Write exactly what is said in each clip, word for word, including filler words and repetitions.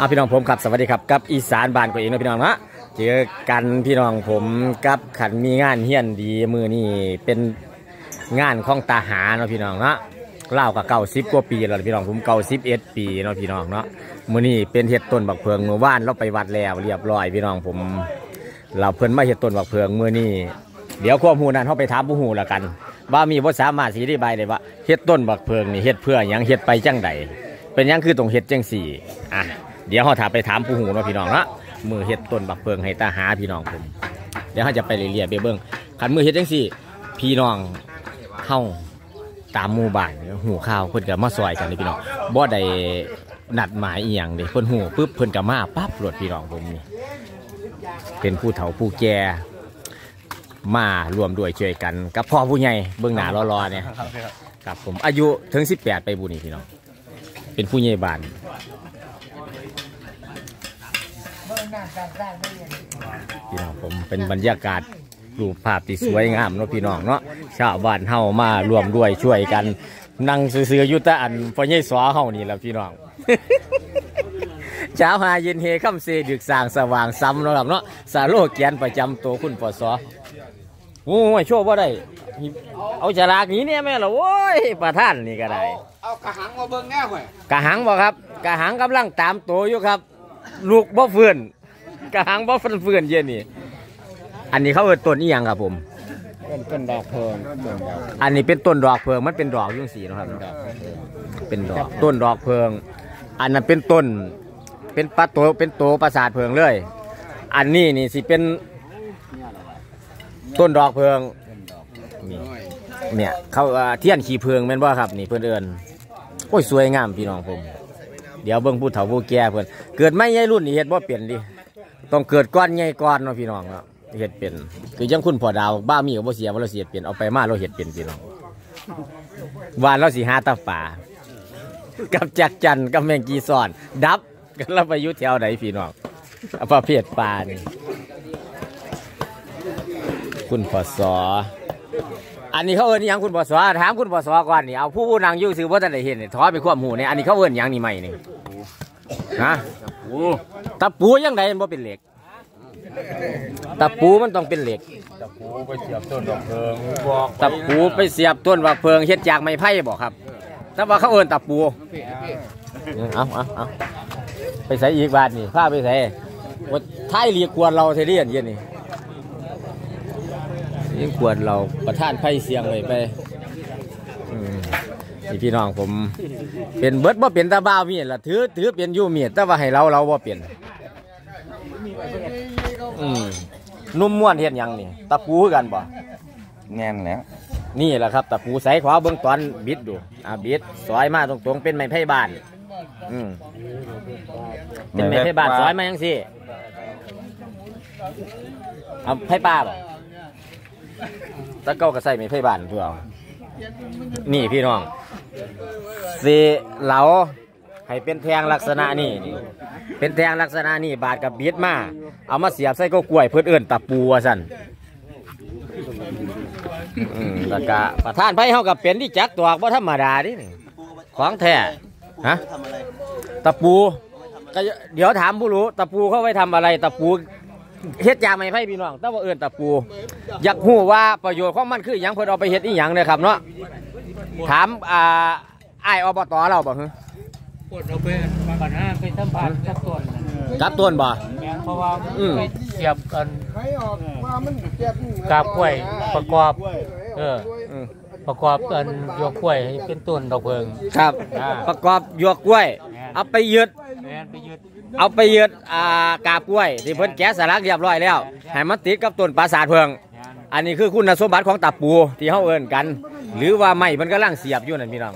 เอาพี่น้องผมครับสวัสดีครับกับอีสานบ้านตัวเองนะพี่น้องนะเจอกันพี่น้องผมกับขันมีงานเฮี้ยนดีมือนี่เป็นงานของตาหาเนาะพี่น้องนะเล่ากับเก่าสิบกว่าปีแล้วพี่น้องผมเก่าสิบเอ็ดปีเนาะพี่น้องเนาะมือนี่เป็นเห็ดต้นบักเพิงเมื่อวานเราไปวัดแล้วเรียบร้อยพี่น้องผมเราเพิ่นมาเห็ดต้นบักเพิงมือนี่เดี๋ยวความหูนั้นเขาไปถามผู้หูละกันว่ามีภาษามาสีได้ใบเลยว่าเห็ดต้นบักเพิงนี่เห็ดเพื่อยังเห็ดไปจังใดเป็นยังคือตรงเห็ดจังสี่อ่ะเดี๋ยวเขาถามไปถามผู้หูเนาะพี่น้องนะมือเห็ดต้นบักเพิงให้ตาหาพี่น้องผมเดี๋ยวเขาจะไปเรียบไปเบิ้งขันมือเห็ดจังสี่พี่น้องเข้าตามหมู่บ้านหูข้าวเพิ่นกับมาซอยกันเลยพี่น้องบ่ได้นัดหมายอีหยังเด้เพิ่นหูปุ๊บเพิ่นกับมาปั๊บรถพี่น้องผมนี่เป็นผู้เฒ่าผู้แก่มารวมด้วยช่วยกันกับพ่อผู้ใหญ่เบื้องหน้ารอๆเนี่ยครับผมอายุถึงสิบแปดไปบุญนี่พี่น้องเป็นผู้ใหญ่บ้านพี่น้องผมเป็นบรรยากาศรูปภาพที่สวยงามเนาะพี่น้องเนาะชาวบ้านเฮามารวมด้วยช่วยกันนั่งซื้อๆอยู่แต่อันพ่อใหญ่สอเฮานี่แหละพี่น้อง เช้าหาเย็นเฮค่ำเสดึกสางสว่างซ้ำเนาะครับเนาะสาโลเกียนประจำตัวคุณปสโอ้ยโชว์ว่าได้เอาฉลากนี้เนี่ยแม่เหรอโว้ยประท่านนี่ก็ได้เอากระหังมาเบิ่งแน่ห่วยกระหังบ่ครับกระหังกำลังตามตัวอยู่ครับลูกบ่เฟื่อนกระหังบ่เฟื่อนเฟื่อนเย็นนี่อันนี้เขาเอิ้นต้นอีหยังครับผมเป็นต้นดอกเพิงอันนี้เป็นต้นดอกเพิงมันเป็นดอกยุ่งสีนะครับเป็นดอกต้นดอกเพิงอันนั้นเป็นต้นเป็นปลาโตเป็นโตประสาทเพิงเลยอันนี้นี่สิเป็นต้นดอกเพิงนี่เนี่ยเขาเทียนขี้เพิงแม่นบ่ครับนี่เพื่อนเอิญโอ้ยสวยงามพี่น้องผมเดี๋ยวเบิ่งผู้เฒ่าผู้แก่เพื่อนเกิดไม่ใหญ่รุ่นนี่เฮ็ดบ่เปลี่ยนดิต้องเกิดก้อนใหญ่ก้อนเนาะพี่น้องเนาะเฮ็ดเป็นคือยังคุณพ่อดาวบ้ามีกับบ่เสียบ่เราเสียเปลี่ยนเอาไปมาเราเฮ็ดเป็นพี่น้องวานเราสิหาตาป่ากับจักจันกับแมงกีซ้อนดับกันเราไปอยู่แถวไหนพี่น้องประเภทปลานี่คุณปสอันนี้เขาเอิ้นยังคุณปสถามคุณปสก่อนนี่เอาผู้นางอยู่ซื้อว่าจะได้เห็นนี่ถอไปควบหูเนี่ยอันนี้เขาเอิ้นยังนี่ใหม่นี่นะตะปูยังไงมันบ่เป็นเหล็กตะปูมันต้องเป็นเหล็กตะปูไปเสียบต้นดอกเพิงตะปูไปเสียบต้นดอกเพิงเฮ็ดจากไม้ไผ่บอกครับแต่ว่าเขาเอิ้นตะปูเอาเอาเอาไปใส่อีกบาทนี่ผ้าไปใส่ว่าท้ายเรียกควรเราเทเรียนเย็นนี่ยิ่งควรเราประท่านไพ่เสียงเลยไปนี่พี่น้องผมเป็นเบิร์ดว่าเป็นตาบ้ามีดละถือถือเป็นยูมีดแต่ว่าให้เราเราว่าเปลี่ยนนุ่มม้วนเห็นยังนี่ตะปูกันบ่แน่นแล้วนี่แหละครับตะปูใส่ขวาเบื้องตอนบิดดูอ่าบิดซอยมาตรงๆเป็นไม้ไผ่บ้านอืมเป็นไม้ไผ่บ้านซอยมายังสิเอาไผ่ป้าบ่ตะเก้าก็ใส่ไม้ไผ่บ้านเพื่อนี่พี่น้องสีเหลาให้เป็นแทงลักษณะนี่นี่เป็นแทงลักษณะนี่บาดกับบิดมาเอามาเสียบใส่ก็กล้วยเพื่อเอื่นตะปูสั่นแล้วก็ประธานไพ่เขากับเป็นที่จักตัวว่าธรรมดาดิของแท้ฮะตะปูก็เดี๋ยวถามผู้รู้ตะปูเขาไว้ทำอะไรตะปูเฮ็ดยาไม่ไพ่พี่น้องแต่ว่าเอื่นตะปูอยากหูว่าประโยชน์ของมันคืออย่างเพื่อเอาไปเฮ็ดอีหยังเลยครับเนาะถามอ่าไออบตเราบ่ฮึปวดเราไปก่อนหน้าไปสัมผัสกับต้นกับต้นบ่เพราะว่าไปเสียบกันกาบกล้วยประกอบเออประกอบกันหยวกกล้วยให้เป็นต้นดอกเพิงครับประกอบหยวกกล้วยเอาไปยึดเอาไปยึดอ่ากาบกล้วยที่เพิ่นแกะสลักเรียบร้อยแล้วให้มันติดกับต้นปราสาทเพิงอันนี้คือคุณสมบัติของตะปูที่เขาเอิ้นกันหรือว่าไม้มันกำลังเสียบอยู่นั่นพี่น้อง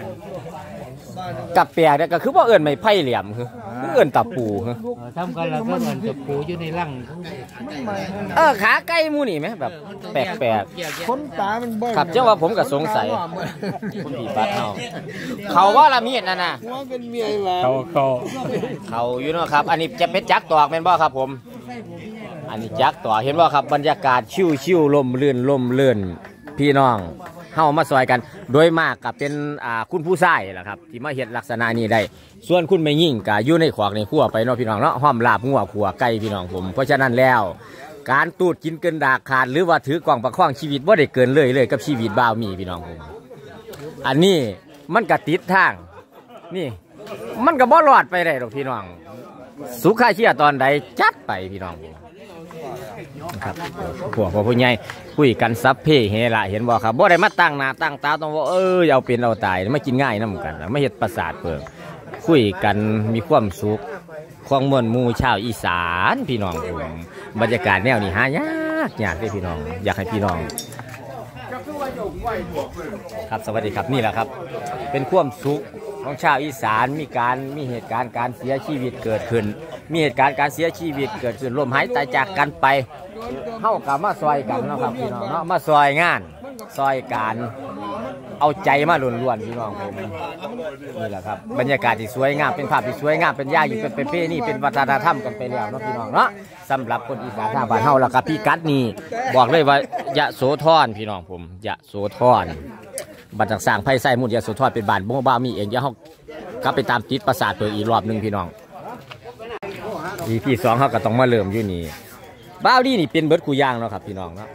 กับแปลกเนี่ยก็คือว่าเอิ้นไม้ไผ่เหลี่ยมคือเอิ้นตะปูคือทำกันแล้วก็เอิ้นตะปูอยู่ในร่างเออขาไก่มูนี่ไหมแบบแปลกๆคนตามันบ่ครับเจ้าว่าผมก็สงสัยคุณผีบัดเขาเขาว่าละมีดนั่นน่ะเขาเขาเขาอยู่เนาะครับอันนี้จะเป็นจักตอกแม่นบ่ครับผมอันนี้จักต่อเห็นว่าครับบรรยากาศชิวชิวลมลื่นลมลื่นพี่น้องเฮามาซอยกันโดยมากก็เป็นอ่าคุณผู้ชายแหละครับที่มาเฮ็ดลักษณะนี้ได้ส่วนคุณแม่ยิ่งก็อยู่ในขวากในครัวไปเนาะพี่น้องเนาะห้อมลาบงัวขัวไก่พี่น้องผมเพราะฉะนั้นแล้วการตูดกินเกินดากขาดหรือว่าถือกล่องประคองชีวิตบ่ได้เกินเลยเลยกับชีวิตบ่าวมีพี่น้องผมอันนี้มันก็ติดทางนี่มันก็บ่รอดไปได้หรอกพี่น้องสุขาเชียตอนใดจัดไปพี่น้องครับพวกผู้ใหญ่คุยกันซับเพ่เฮละเห็นบ่ครับบ่ได้มาตั้งหน้าตั้งตาต้องว่าเออเอาเป็นเอาตายไม่กินง่ายน้ำกันไม่เห็ดประสาทเปิงคุยกันมีความสุขความมวลมูชาวอีสานพี่น้องผมบรรยากาศแนวนี้หายากยากเลยพี่น้องอยากให้พี่น้องครับสวัสดีครับนี่แหละครับเป็นความสุขของชาวอีสานมีการมีเหตุการณ์การเสียชีวิตเกิดขึ้นมีเหตุการณ์การเสียชีวิตเกิดขึ้นลมหายตายจากกันไปเข้ากับมาซอยกันนะครับพี่น้องเนาะมาซอยงานซอยการเอาใจมาล้วนๆพี่น้องผมนี่แหละครับบรรยากาศที่สวยงามเป็นภาพที่สวยงามเป็นย่าอยู่เป็นเป้นี่เป็นวัฒนธรรมกันไปแล้วเนาะพี่น้องเนาะสำหรับคนอีสานทางบ้านเฮาแล้วครับพี่กัดนี่บอกเลยว่ายะโสธรพี่น้องผมยะโสธรบัตรสร้างไพ่ไส้มุดยะโสธรเป็นบ้านบ่บ้ามีเองเดี๋ยวเฮากลับไปตามติดประสาทเปิดอีกรอบหนึ่งพี่น้องอีพีสองเขาก็ต้องมาเริ่มอยู่นี่บ้าวนี่นี่เป็นเบิร์ดกูยางเนาะครับพี่น้องเนาะ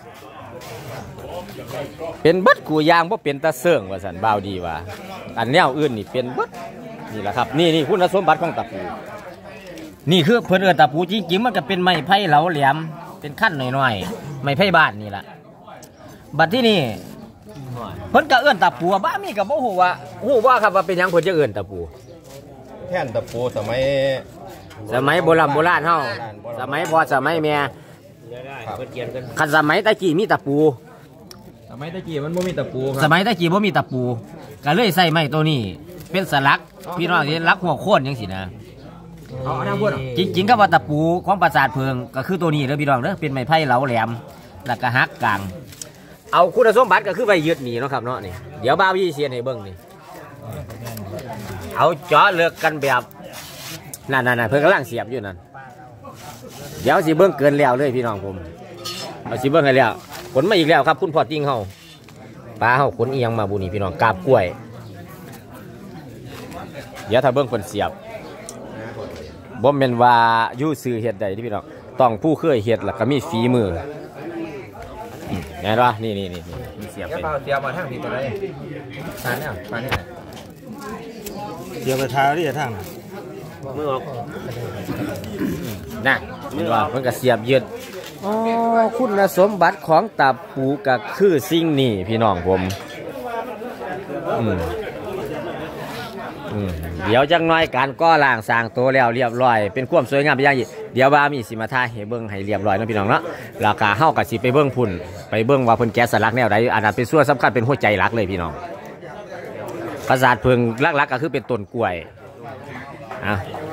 เป็นเบิร์ดกูยางเพราะเป็นตะเสื่องว่าสันบ้าวดีว่าอันแนวอื่นนี่เป็นเบิร์ดนี่แหละครับนี่นี่คุณสมบัติของตะปูนี่คือเพื่อนเอิญตะปูจริงๆมันก็เป็นไม้ไผ่เหลาแหลมเป็นขั้นหน่อยๆไม้ไผ่บ้านนี่แหละบัดที่นี่เพิ่นก็เอิ้นตะปูบ้ามีกับบ่ฮู้ว่าฮู้ว่าครับว่าเป็นหยังเพิ่นจะเอิ้นตะปูแท่นตะปูสมัยสมัยโบราณโบราณเฮาสมัยพ่อสมัยแม่คันสมัยตะกี้มีตะปูสมัยตะกี้มันบ่มีตะปูสมัยตะกี้บ่มีตะปูก็เลยใส่ไม้ตัวนี้เป็นสลักพี่น้องเห็นลักหัวโค่นจังซี่นะจริงๆก็ว่าตะปูของปราสาทเพิงก็คือตัวนี้เด้อพี่น้องเด้อเป็นไม้ไผ่เหลาแหลมแล้วก็หักกลางเอาคุณสมบัติก็คือไปยึดหนีเนาะครับเนาะนี่เดี๋ยวบ้าวี่เชียนให้เบิ้งนี่เอาเจาะเลือกกันแบบนั่นๆเพิ่งกำลังเสียบอยู่นั่นเดี๋ยวสิเบิ้งเกินแล้วเลยพี่น้องผมเอาสิเบิ้งให้แล้วขนมาอีกแล้วครับคุณพ่อติ้งเฮาปลาเฮาขนเอียงมาบุนี่พี่น้องกาบกล้วยเดี๋ยวถ้าเบิ้งคนเสียบบ่แม่นว่ายู่ซื้อเฮ็ดได้ที่พี่น้องต้องผู้เคยเฮ็ดแล้วก็มีฝีมือไงล่ะนี่นี่นี่นี่เสียบไปเสียบมาทางที่ตัวไหนทางเนี่ยทางเนี่ยเสียบไปทางที่ทางมือออกน่ะมือว่ามันก็เสียบยืดอ๋อคุณสมบัติของตะปูก็คือสิ่งนี้พี่น้องผมอืมอืมเดี๋ยวจังน้อยการก่อล่างสร้างตัวแล้วเรียบร้อยเป็นความสวยงามไปอย่างยิ่งเดี๋ยวบ้ามีสิมาท่าให้เบิ้งให้เรียบร้อยนะพี่น้องเนาะราคาเฮากับสิไปเบิ้งพุ่นไปเบิ้งว่าเพิ่นแกะสลักแนวใดอันนั้นเป็นส่วนสำคัญเป็นหัวใจหลักเลยพี่น้องปราสาทเพิงหลักๆก็คือเป็นต้นกล้วยอ่ะ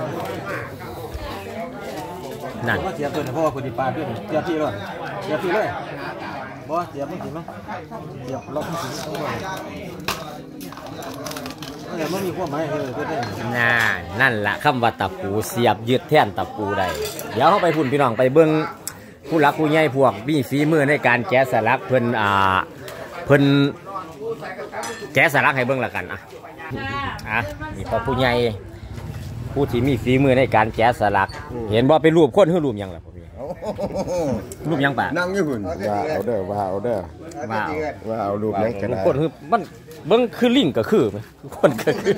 นั่นเสียบตัวเนี่ยเพราะว่าคนที่ปลาด้วยเสียบที่เลยเสียบที่เลยบ่เสียบไม่ถึงมั้งเสียบล็อกไม่ถึงต้องบ่เนี่ยมันมีความหมายเออเพื่อนน่านั่นแหละคำว่าตะปูเสียบยึดแท่นตะปูได้เดี๋ยวเข้าไปพุ่นพี่น้องไปเบิ้งผู้รักผู้ใหญ่พวกมีฝีมือในการแกะสลักเพิ่นอ่าเพิ่นแกะสลักให้เบิ้งละกันอ่ะอ่ะนี่พอผู้ใหญ่ผู้ที่มีฝีมือในการแกะสลักเห็นบ่เป็นรูปคนหรือรูปยังล่ะพ่อพี่รูปยังป่ะนั่งอยู่หุ่นว่าเอาเด้อว่าเอาเด้อว่าว่าเอารูปยังกันคนคือมันเบิ้งคือลิงก็คือไหมคนก็คือ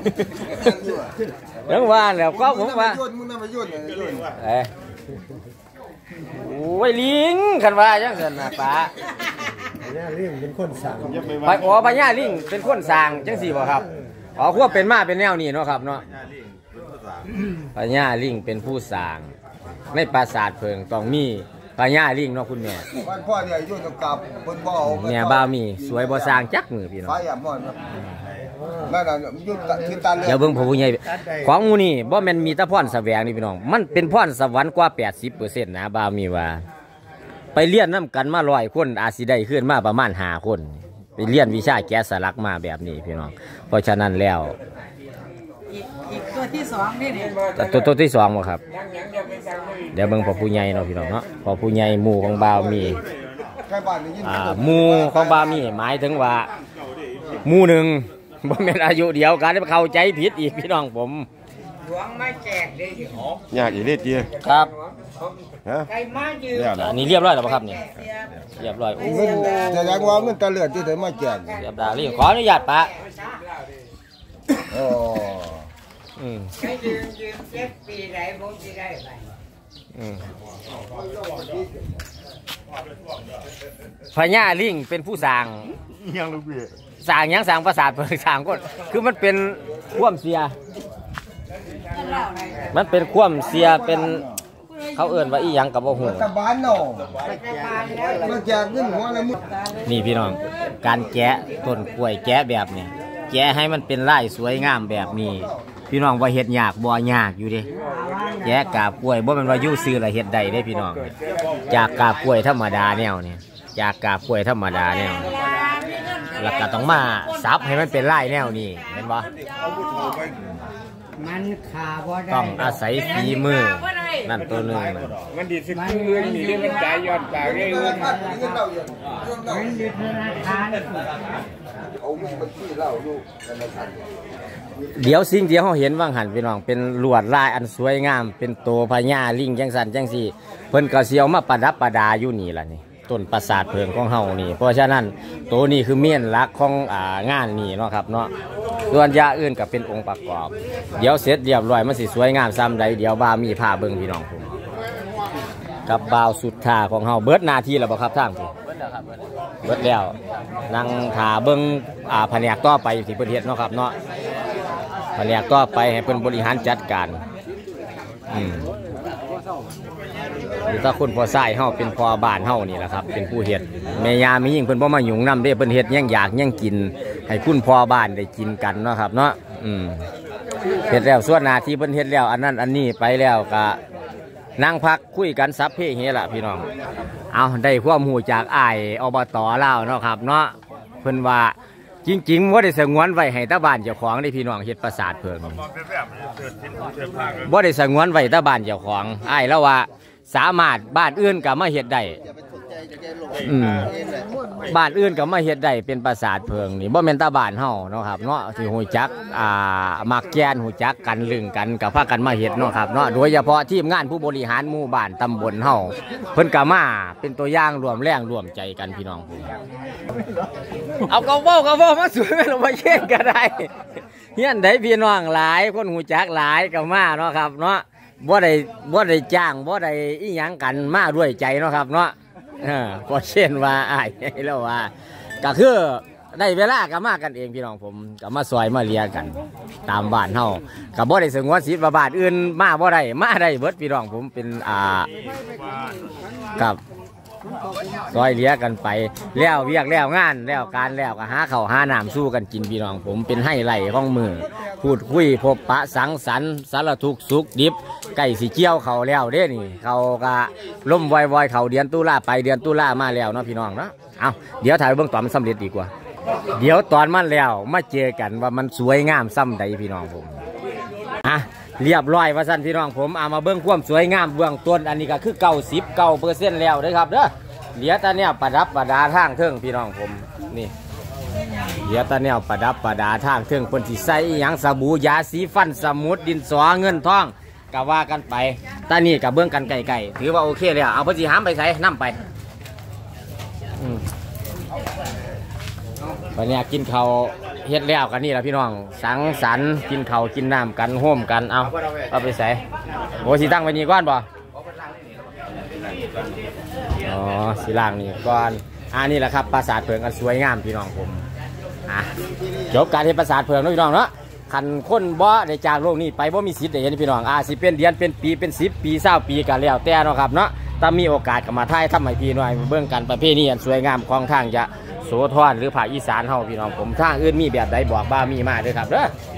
ยังว่าแล้วก็ผมว่าเอ้โอ้ยลิงกันว่าจังสันนะป้าพญาลิงเป็นคนสั่งไปอ๋อพญาลิงเป็นคนสั่งจังสี่บ่ครับอ๋อควบเป็นมาเป็นแนวนี้เนาะครับเนาะพญาลิงเป็นผู้สั่งในปราสาทเพิงต้องมีพญาลิงเนาะคุณแม่บ้านพ่อเนี่ยยุ่งกับคนบ่เอาแม่บ้ามีสวยบ่สร้างจักมือพี่น้องนั่นน่ะยุ่งคือตาเลือดเดี๋ยวเบิ่งผู้ใหญ่ของมูนี่บ่แม่นมีแต่พรแสวงนี่พี่น้องมันเป็นพรสวรรค์กว่า แปดสิบเปอร์เซ็นต์ นะบ้ามีว่าไปเรียนนำกันมาร้อยคนอาจสิได้ขึ้นมาประมาณห้าคนไปเรียนวิชาแกะสลักมาแบบนี้พี่น้องเพราะฉะนั้นแล้วอีกตัวที่สองนี่นี่ตัวตัวที่สองบ่ครับเดี๋ยวเบิ่งพอผู้ใหญ่เนาะพี่น้องเนาะพอผู้ใหญ่หมู่ของบ่าวมีใกล้บ้านนี่ยินอ่าหมู่ของบามีหมายถึงว่าหมู่หนึ่งบ่แม่นอายุเดียวกันเข้าใจผิดอีกพี่น้องผมหลวงไม่แจกเลยยากอีเล็ดจีครับฮะใครมายืมเนี่ยนะอันนี้เรียบร้อยแล้วบ่ครับนี่เรียบร้อยโอ้เงินจะยังว่าเงินตะเลือดที่เธอมาแจกเรียบร้อยขออนุญาตปะโอ้อืมใครยืมยืมเจ็ดปีไหนผมจะได้ไปอืมพญาลิงเป็นผู้สร้างยังลูกพี่สร้างหยังสร้างปราสาทเพิ่นสร้างก็คือมันเป็นความเสีย มันเป็นความเสียเป็นเขาเอื่นว่าอีหยังกับบ่ฮู้ตะบานเนาะมาแจกเงินหัวละมึงนี่พี่น้องการแกะต้นกล้วยแกะแบบนี้แกะให้มันเป็นลายสวยงามแบบนี้ พี่น้องว่าเฮ็ดยากบ่ยากอยู่เด้แกะกาบกล้วยบ่แม่นว่าอยู่ซื้อแล้วเฮ็ดได้เด้พี่น้องจากกาบกล้วยธรรมดาแนวนี้จากกาบกล้วยธรรมดาแนวแล้วก็ต้องมาซับให้มันเป็นลายแนวนี้เห็นบ่มันขาบ่ได้ต้องอาศัยฝีมือนั่นตัวหนึงนะมันดีสิคือเงินนี่มันจ่ายยอดจ่ายเงินมันดีธนาคารเอาเงินบัญชีเราอยู่ธนาคารเดี๋ยวสิ่งที่เขาเห็นว่างหันพี่น้องเป็นลวดลายอันสวยงามเป็นตัวพญาลิงจังสันจังสี่เพิ่นก็เสียวมาประดับประดาอยู่นี่ล่ะนี่ต้นปราสาทเพิงของเฮานี่เพราะฉะนั้นตัวนี้คือเมียนหลักของอ่างานนี่เนาะครับเนาะส่วนยาอื่นก็เป็นองค์ประกอบเดี๋ยวเสร็จเรียบร้อยมันสิสวยงามซ้ำใดเดี๋ยวบ่ามีผ้าเบิ่งพี่น้องผมกับบ่าวสุดท่าของเฮาเบิดหน้าที่แล้วบ่ครับท่านพี่เบิดแล้วนั่งท่าเบิ่งอ่าแผนกต่อไปที่เพิ่นเฮ็ดเนาะครับเนาะแผนกต่อไปให้เพิ่นบริหารจัดการอืมถ้าคนพอใส่เฮาเป็นพอบ้านเฮานี่แหละครับเป็นผู้เฮ็ดแม่ยามียิ่งเพิ่นบ่มาหยุ่งนำเด้เพิ่นเฮ็ดยังอยากยังกินให้คุณพ่อบ้านได้กินกันเนาะครับเนาะอืมเฮ็ดแล้วส่วนหน้าที่เพิ่นเฮ็ดแล้วอันนั้นอันนี้ไปแล้วก็นั่งพักคุยกันซับเพเฮล่ะพี่น้องเอาได้ความรู้จากอ้ายอบต.ลาวเนาะครับเนาะเพิ่นว่าจริงๆบ่ได้สงวนไว้ให้ตาบ้านเจ้าของได้พี่น้องเฮ็ดปราสาทเพิ่งบ่ได้สงวนไว้ตาบ้านเจ้าของอ้ายแล้วว่าสามารถบ้านอื่นก็มาเฮ็ดได้อืมบ้านอื่นก็มาเฮ็ดได้เป็นปราสาทเพิงนี่บ่แม่นตาบ้านเฮาเนาะครับเนาะที่ฮู้จักอ่ามักแกนฮู้จักกันลึงกันก็พากันมาเฮ็ดเนาะครับเนาะโดยเฉพาะทีมงานผู้บริหารหมู่บ้านตำบลเฮาเพิ่นก็มาเป็นตัวอย่างรวมแรงรวมใจกันพี่น้องผมเอาก็เว้าก็เว้ามาสวยแม่นบ่เช่นก็ได้เฮียนได้พี่น้องหลายคนฮู้จักหลายก็มาเนาะครับเนาะบ่ได้บ่ได้จ้างบ่ได้อีหยังกันมาด้วยใจเนาะครับเนาะเออก็เช่นว่าอ้ายแล้วว่าก็คือได้เวลาก็มากันเองพี่น้องผมก็มาซอยมาเลียกันตามบ้านเฮาก็บ่ได้สงวนสิทธิ์ว่าบ้านอื่นมาบ่ได้มาได้เบิดพี่น้องผมเป็นอ่ากับซอยเลียกันไปแล้วเวียกแล้วงานแล้วการแล้วก็หาข้าวหาน้ำสู้กันกินพี่น้องผมเป็นไฮไลท์ของมือพูดคุยพบปะสังสรรค์สารทุกข์สุขดิบไก่สีเจียวเขาแล้วเด้นี่เขาก็ล่มวอยวอยเขาเดือนตุลาไปเดือนตุลามาแล้วเนาะพี่น้องเนาะเอาเดี๋ยวถ่ายเบื้องตอนมันสำเร็จดีกว่าเดี๋ยวตอนมันแล้วมาเจอกันว่ามันสวยงามซ้ำใดพี่น้องผมอ่ะเรียบร้อยว่าสั้นพี่น้องผมเอามาเบื้องความสวยงามเบื้องต้นอันนี้ก็คือเก้าสิบเก้าเปอร์เซ็นต์แล้วนะครับเด้อเหลือแต่เนี่ยประดับประดาทางเทิงพี่น้องผมนี่เหลือแต่เนี่ยประดับประดาทางเทิงคนที่ใส่หยังสบู่ยาสีฟันสมุดดินสอเงินทองก็ว่ากันไปตานี่กับเบื้องกันไก่ๆถือว่าโอเคเลยเอาพอดีหามไปใส่น้ำไปวันนี้กินข้าวเฮ็ดแล้วกันนี่แหละพี่น้องสังสรรค์กินข้าวกินน้ำกันโฮมกันเอาเอาไปใส่โอ้สีตั้งไว้นี่ก้อนบ่อ๋อสีล่างนี่ก้อนอันนี้แหละครับปราสาทเพิงอันสวยงามพี่น้องผมอ่ะจบการเฮ็ดปราสาทเพิงนะพี่น้องเนาะขันคนบ่ได้จากโลกนี้ไปบ่มีสิทธิ์ได้เห็นพี่น้องอาสิเป็นเดือนเป็นปีเป็นสิบปีเศร้าปีกันแล้วแต่เนาะครับเนาะถ้ามีโอกาสก็มาถ่ายทำให้พี่หน่อยเบื้องกันประเภทนี้อันสวยงามของทางจะโสธรหรือภาคอีสานเฮาพี่น้องผมทางอื่นมีแบบใดบอกบ้ามีมาด้วยครับเด้อ